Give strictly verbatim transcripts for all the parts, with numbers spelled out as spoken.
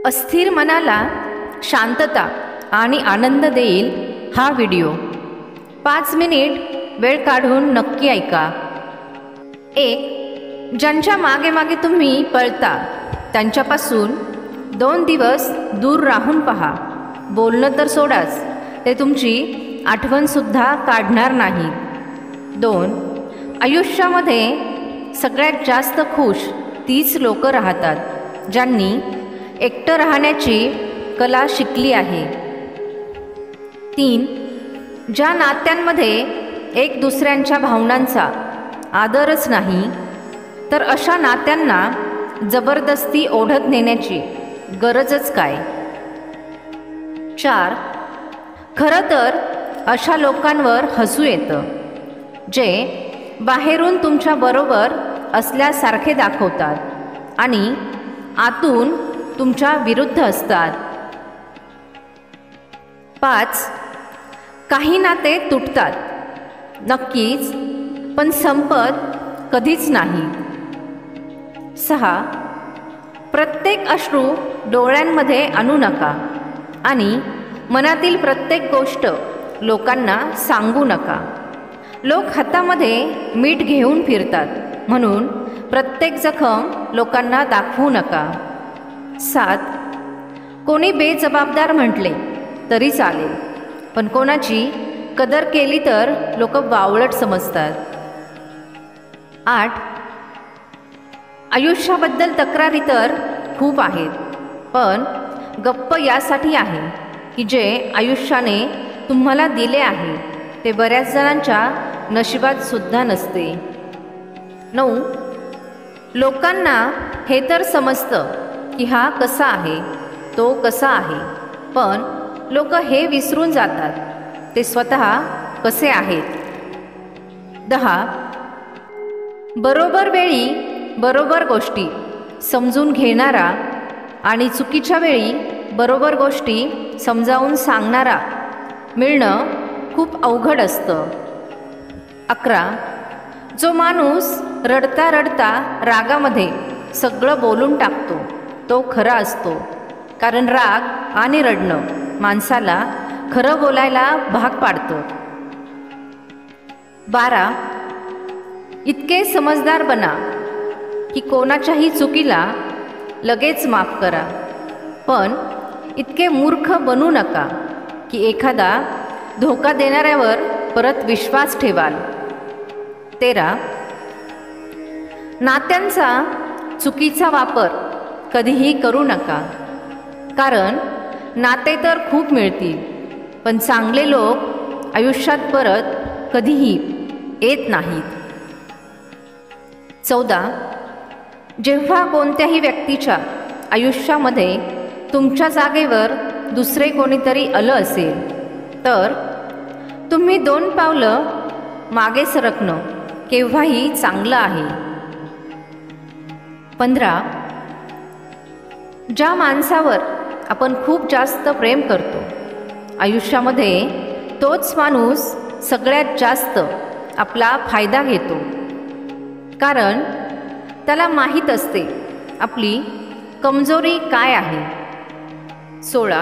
अस्थिर मनाला शांतता आणि आनंद देईल हा व्हिडिओ. पाच मिनिट वेळ काढून नक्की ऐका. एक, ज्यांच्या मागे मागे तुम्ही पळता त्यांच्यापासून दोन दिवस दूर राहून पहा. बोलणं तर सोडाच, ते तुमची आठवणसुद्धा काढणार नाही. दोन, आयुष्यामध्ये सगळ्यात जास्त खुश तीच लोकं राहतात ज्यांनी एकटं राहण्याची कला शिकली आहे. तीन, ज्या नात्यांमध्ये एक दुसऱ्यांच्या भावनांचा आदरच नाही, तर अशा नात्यांना जबरदस्ती ओढत नेण्याची गरजच काय. चार, खरं तर अशा लोकांवर हसू येतं जे बाहेरून तुमच्या बरोबर असल्यासारखे दाखवतात आणि आतून तुमच्या विरुद्ध असतात. पाच, काही नाते तुटतात नक्कीच, पण संपत कधीच नाही. सहा, प्रत्येक अश्रू डोळ्यांमध्ये आणू नका आणि मनातील प्रत्येक गोष्ट लोकांना सांगू नका. लोक हातामध्ये मीठ घेऊन फिरतात, म्हणून प्रत्येक जखम लोकांना दाखवू नका. सात, कोणी बेजबाबदार म्हटले तरी चालेल, पण कोणाची कदर केली तर लोक बावळट समजतात. आठ, आयुष्याबद्दल तक्रारी तर खूप आहेत, पण गप्प यासाठी आहे की जे आयुष्याने तुम्हाला दिले आहे ते बऱ्याच जणांच्या नशिबात सुद्धा नसते. नऊ, लोकांना हे तर समजतं की हा कसा आहे, तो कसा आहे, पण लोक हे विसरून जातात ते स्वतः कसे आहेत. दहा, बरोबर वेळी बरोबर गोष्टी समजून घेणारा आणि चुकीच्या वेळी बरोबर गोष्टी समजावून सांगणारा मिळणं खूप अवघड असतं. अकरा, जो माणूस रडता रडता रागामध्ये सगळं बोलून टाकतो तो खरा असतो, कारण राग आणि रडणं माणसाला खरं बोलायला भाग पाडतं. बारा, इतके समजदार बना की कोणाच्याही चुकीला लगेच माफ करा, पण इतके मूर्ख बनू नका की एखादा धोका देणाऱ्यावर परत विश्वास ठेवाल. तेरा, नात्यांचा चुकीचा वापर कधीही करू नका, कारण नाते तर खूप मिळतील, पण चांगले लोक आयुष्यात परत कधीही येत नाहीत. चौदा, जेव्हा कोणत्याही व्यक्तीच्या आयुष्यामध्ये तुमच्या जागेवर दुसरे कोणीतरी आलं असेल तर तुम्ही दोन पावलं मागे सरकणं केव्हाही चांगलं आहे. पंधरा, ज्या माणसावर आपण खूप जास्त प्रेम करतो आयुष्यामध्ये तोच माणूस सगळ्यात जास्त आपला फायदा घेतो, कारण त्याला माहीत असते आपली कमजोरी काय आहे. सोळा,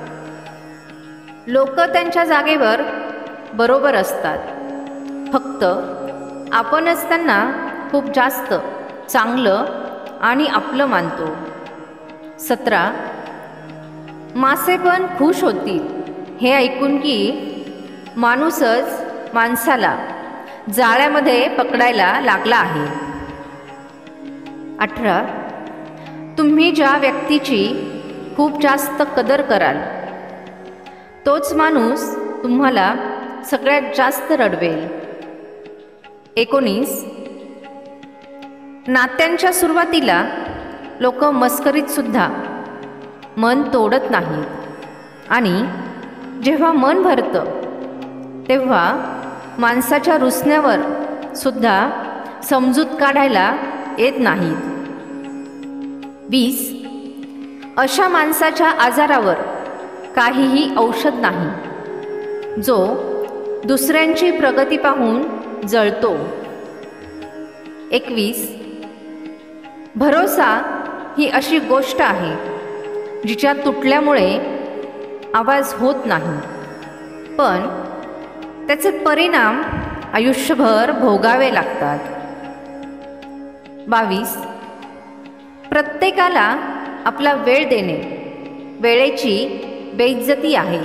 लोक त्यांच्या जागेवर बरोबर असतात, फक्त आपणच त्यांना खूप जास्त चांगलं आणि आपलं मानतो. सतरा, मासे पण खुश होतील हे ऐकून की माणूसच माणसाला जाळ्यामध्ये पकडायला लागला आहे. अठरा, तुम्ही ज्या व्यक्तीची खूप जास्त कदर कराल तोच माणूस तुम्हाला सगळ्यात जास्त रडवेल. एकोणीस, नात्यांच्या सुरुवातीला लोक मस्करीत सुद्धा मन तोडत नाहीत आणि जेव्हा मन भरतं तेव्हा माणसाच्या रुसण्यावर सुद्धा समजूत काढायला येत नाहीत. वीस, अशा माणसाच्या आजारावर काहीही औषध नाही जो दुसऱ्यांची प्रगती पाहून जळतो. एकवीस, भरोसा ही अशी गोष्ट आहे जिच्या तुटल्यामुळे आवाज होत नाही, पण त्याचे परिणाम आयुष्यभर भोगावे लागतात. बावीस. प्रत्येकाला आपला वेळ देणे वेळेची बेइज्जती आहे.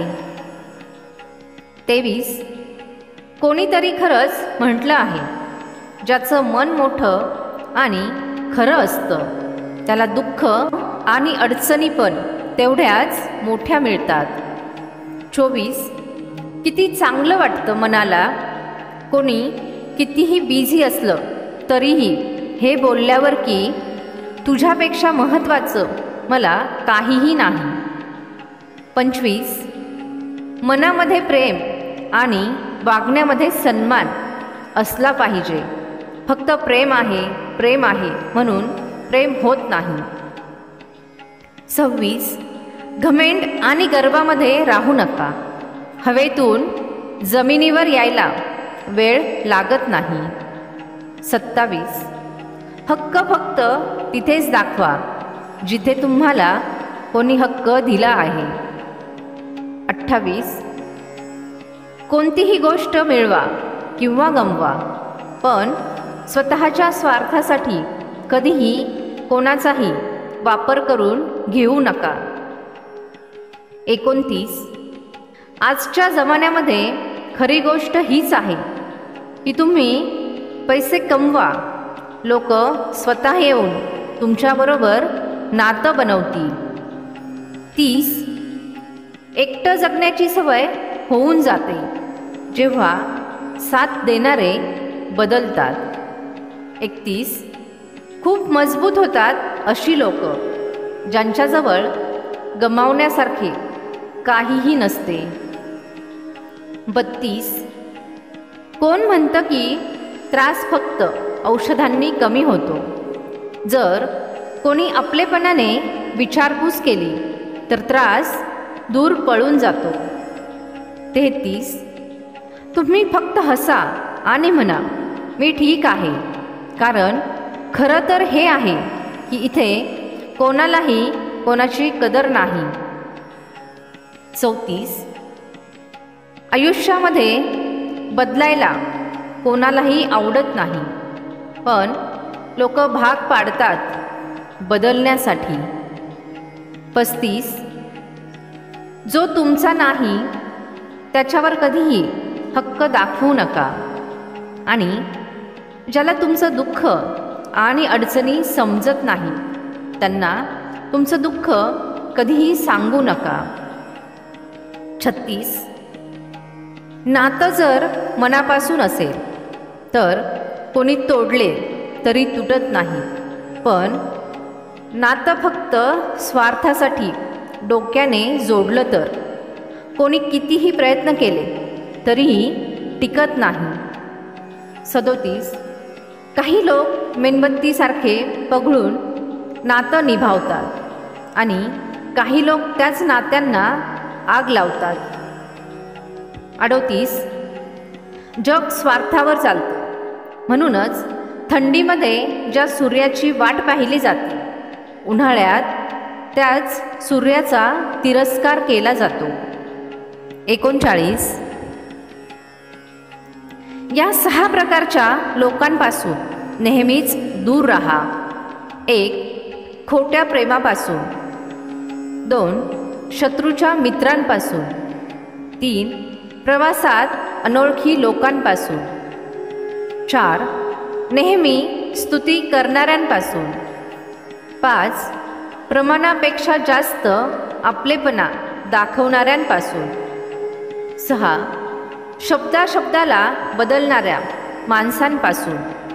तेवीस. कोणीतरी खरंच म्हटलं आहे, ज्याचं मन मोठं आणि खरं असतं त्याला दुःख आणि अडचणी पण तेवढ्याच मोठ्या मिळतात. चोवीस. किती चांगलं वाटतं मनाला, कोणी कितीही बिझी असलं तरीही हे बोलल्यावर की तुझ्यापेक्षा महत्त्वाचं मला काहीही नाही. पंचवीस. मनामध्ये प्रेम आणि वागण्यामध्ये सन्मान असला पाहिजे. फक्त प्रेम आहे प्रेम आहे म्हणून प्रेम होत नाही. सव्वीस. घमेंड आणि गर्वामध्ये राहू नका. हवेतून जमिनीवर यायला वेळ लागत नाही. सत्तावीस. हक्क फक्त तिथेच दाखवा जिथे तुम्हाला कोणी हक्क दिला आहे. अठ्ठावीस. कोणतीही गोष्ट मिळवा किंवा गमवा, पण स्वतःच्या स्वार्थासाठी कधीही कोणाचाही वापर करून घेऊ नका. एकोणतीस. आजच्या जमान्यामध्ये खरी गोष्ट हीच आहे की तुम्ही पैसे कमवा, लोक स्वतः येऊन तुमच्याबरोबर नातं बनवतील. तीस. एकटं जगण्याची सवय होऊन जाते जेव्हा साथ देणारे बदलतात. एकतीस. खूप मजबूत होतात अशी लोक ज्यांच्याजवळ गमावण्यासारखे काहीही नसते. बत्तीस. कोण म्हणतं की त्रास फक्त औषधांनी कमी होतो. जर कोणी आपलेपणाने विचारपूस केली तर त्रास दूर पळून जातो. तेहतीस. तुम्ही फक्त हसा आणि म्हणा मी ठीक आहे, कारण खरं तर हे आहे की इथे कोणालाही कोणाची कदर नाही. चौतीस. आयुष्यामध्ये बदलायला कोणालाही आवडत नाही, पण लोक भाग पाडतात बदलण्यासाठी. पस्तीस. जो तुमचा नाही त्याच्यावर कधीही हक्क दाखवू नका, आणि ज्याला तुमचं दुःख आणि अडचणी समजत नाही त्यांना तुमचं दुःख कधीही सांगू नका. छत्तीस. नातं जर मनापासून असेल तर कोणी तोडले तरी तुटत नाही, पण नातं फक्त स्वार्थासाठी डोक्याने जोडलं तर कोणी कितीही प्रयत्न केले तरीही टिकत नाही. सदोतीस. काही लोक मेणबत्तीसारखे पगळून नातं निभावतात आणि काही लोक त्याच नात्यांना आग लावतात. अडोतीस. जग स्वार्थावर चालतं, म्हणूनच थंडीमध्ये ज्या सूर्याची वाट पाहिली जाते उन्हाळ्यात त्याच सूर्याचा तिरस्कार केला जातो. एकोणचाळीस. या सहा प्रकारच्या लोकांपासून नेहमीच दूर राहा. एक. खोट्या प्रेमापासून. दोन. शत्रूच्या मित्रांपासून. तीन. प्रवासात अनोळखी लोकांपासून. चार. नेहमी स्तुती करणाऱ्यांपासून. पाच. प्रमाणापेक्षा जास्त आपलेपणा दाखवणाऱ्यांपासून. सहा. शब्दा शब्दाला बदलणाऱ्या माणसांपासून.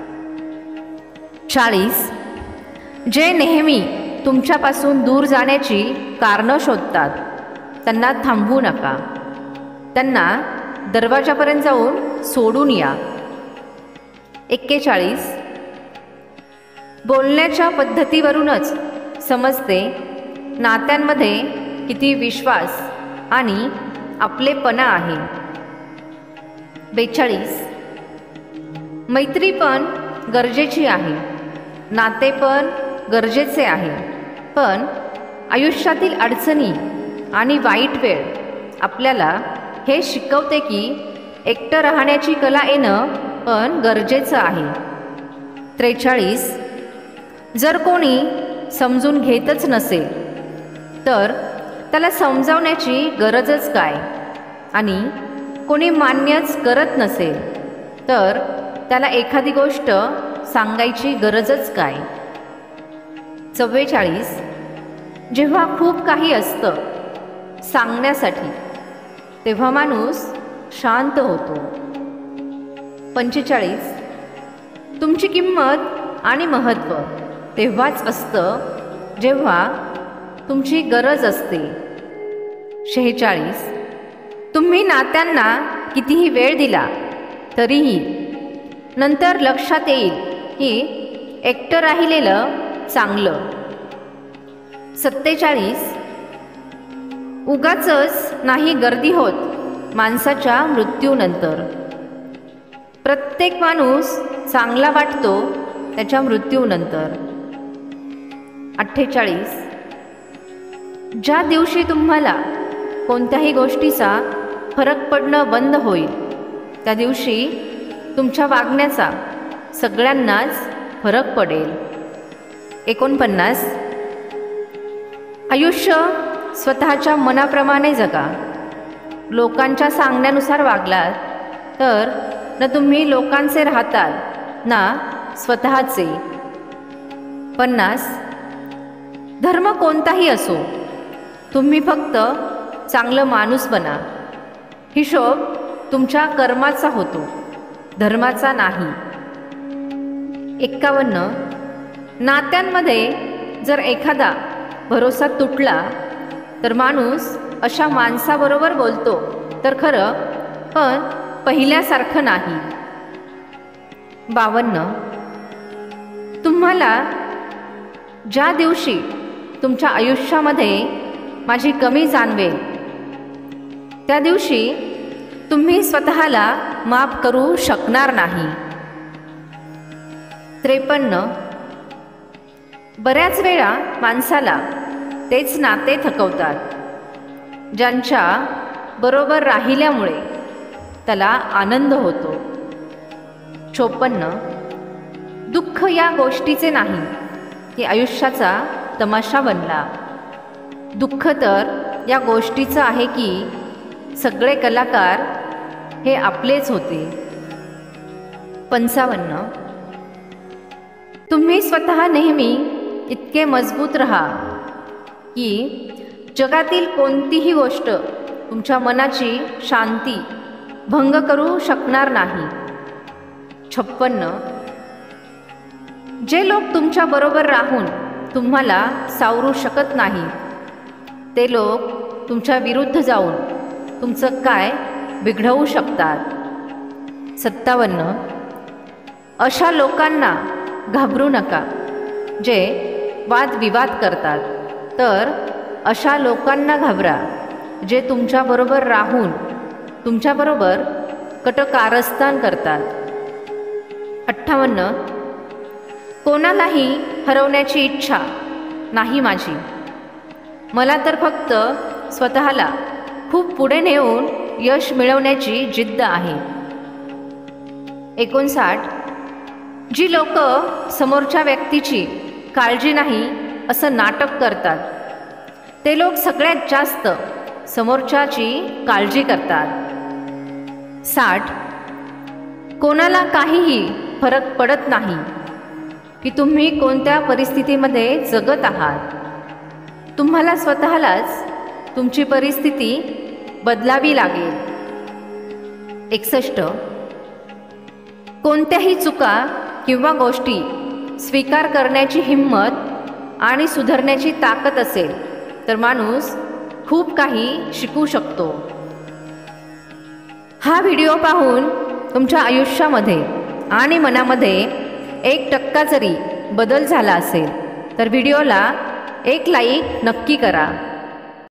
चाळीस. जे नेहमी तुमच्यापासून दूर जाण्याची कारणं शोधतात त्यांना थांबवू नका, त्यांना दरवाजापर्यंत जाऊन सोडून या. एक्केचाळीस. बोलण्याच्या पद्धतीवरूनच समजते नात्यांमध्ये किती विश्वास आणि आपलेपणा आहे. बेचाळीस. मैत्री पण गरजेची आहे, नाते पण गरजेचे आहे, पण आयुष्यातील अडचणी आणि वाईट वेळ आपल्याला हे शिकवते की एकटं राहण्याची कला येणं पण गरजेचं आहे. त्रेचाळीस. जर कोणी समजून घेतच नसेल तर त्याला समजावण्याची गरजच काय, आणि कोणी मान्यच करत नसेल तर त्याला एखादी गोष्ट सांगायची गरजच काय. चव्वेचाळीस. जेव्हा खूप काही असतं सांगण्यासाठी तेव्हा माणूस शांत होतो. पंचेचाळीस. तुमची किंमत आणि महत्त्व तेव्हाच असतं जेव्हा तुमची गरज असते. शेहेचाळीस. तुम्ही नात्यांना कितीही वेळ दिला तरीही नंतर लक्षात येईल की एकटं राहिलेलं चांगलं. सत्तेचाळीस. उगाचच नाही गर्दी होत माणसाच्या मृत्यूनंतर. प्रत्येक माणूस चांगला वाटतो त्याच्या मृत्यूनंतर. अठ्ठेचाळीस. ज्या दिवशी तुम्हाला कोणत्याही गोष्टीचा फरक पडणं बंद होईल त्या दिवशी तुमच्या वागण्याचा सगळ्यांनाच फरक पडेल. एकोणपन्नास. आयुष्य स्वतःच्या मनाप्रमाणे जगा. लोकांच्या सांगण्यानुसार वागलात तर न तुम्ही लोकांचे राहताल ना स्वतःचे. पन्नास. धर्म कोणताही असो तुम्ही फक्त चांगलं माणूस बना. हिशोब तुमच्या कर्माचा होतो, धर्माचा नाही. एक्कावन्न. नात्यांमध्ये जर एखादा भरोसा तुटला तर माणूस अशा माणसाबरोबर बोलतो तर खरं, पण पहिल्यासारखं नाही. बावन्न. तुम्हाला ज्या दिवशी तुमच्या आयुष्यामध्ये माझी कमी जाणवेल त्या दिवशी तुम्ही स्वतःला माफ करू शकणार नाही. त्रेपन्न. बऱ्याच वेळा माणसाला तेच नाते थकवतात ज्यांच्या बरोबर राहिल्यामुळे त्याला आनंद होतो. चोपन्न. दुःख या गोष्टीचे नाही की आयुष्याचा तमाशा बनला. दुःख तर या गोष्टीचं आहे की सगळे कलाकार हे आपलेच होते. पंचावन्न. तुम्ही स्वतः नेहमी इतके मजबूत राहा की जगातील कोणतीही गोष्ट तुमच्या मनाची शांती भंग करू शकणार नाही. छप्पन्न. जे लोक तुमच्या बरोबर राहून तुम्हाला सावरू शकत नाही ते लोक तुमच्या विरुद्ध जाऊन तुमचं काय बिघडवू शकतात. सत्तावन्न. अशा लोकांना घाबरू नका जे वादविवाद करतात, तर अशा लोकांना घाबरा जे तुमच्याबरोबर राहून तुमच्याबरोबर कटकारस्थान करतात. अठ्ठावन्न. कोणालाही हरवण्याची इच्छा नाही माझी. मला तर फक्त स्वतःला खूप पुढे नेऊन यश मिळवण्याची जिद्द आहे. एकोणसाठ. जी लोक समोरच्या व्यक्तीची काळजी नाही असं नाटक करतात ते लोक सगळ्यात जास्त समोरच्याची काळजी करतात. साठ. कोणाला काहीही फरक पडत नाही की तुम्ही कोणत्या परिस्थितीमध्ये जगत आहात. तुम्हाला स्वतःलाच तुमची परिस्थिती बदलावी लागेल. एकसष्ट. कोणत्याही चुका किंवा गोष्टी स्वीकार करण्याची हिंमत आणि सुधारण्याची ताकद असेल तर माणूस खूप काही शिकू शकतो. हा व्हिडिओ पाहून तुमच्या आयुष्यामध्ये आणि मनामध्ये एक टक्का जरी बदल झाला असेल तर व्हिडिओला एक लाईक नक्की करा.